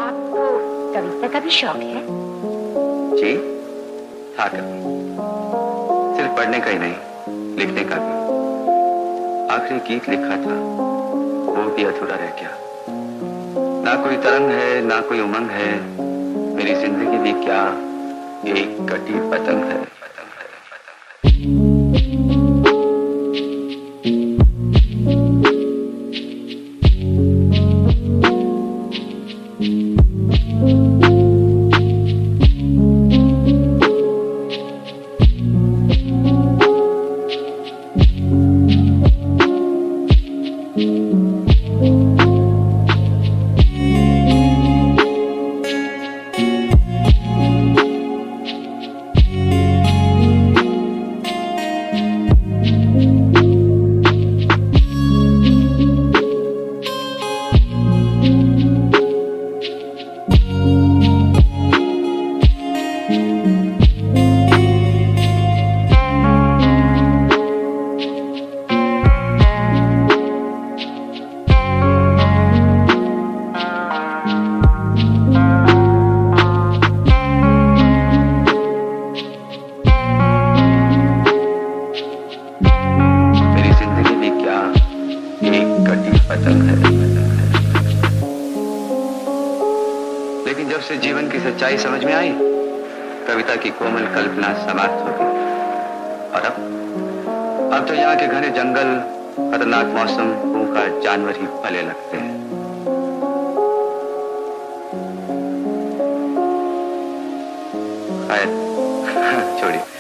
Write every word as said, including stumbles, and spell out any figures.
आपको कविता का भी शौक है? जी था कभी, सिर्फ पढ़ने का ही नहीं, लिखने का भी। आखिरी गीत लिखा था, वो भी अधूरा रह गया। ना कोई तरंग है, ना कोई उमंग है, मेरी जिंदगी भी क्या एक कटी पतंग है। लेकिन जब से जीवन की सच्चाई समझ में आई, कविता की कोमल कल्पना समाप्त हो गई। और अब अब तो यहाँ के घने जंगल, खतरनाक मौसम, भूखा जानवर ही भले लगते हैं। खैर छोड़िए।